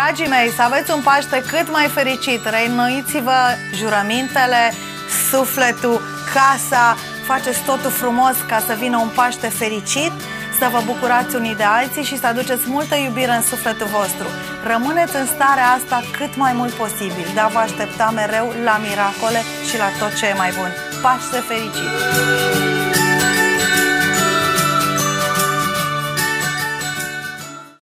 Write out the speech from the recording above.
Dragii mei, să aveți un Paște cât mai fericit. Reînnoiți-vă jurămintele, sufletul, casa. Faceți totul frumos ca să vină un Paște fericit, să vă bucurați unii de alții și să aduceți multă iubire în sufletul vostru. Rămâneți în starea asta cât mai mult posibil, dar vă aștepta mereu la miracole și la tot ce e mai bun. Paște fericit!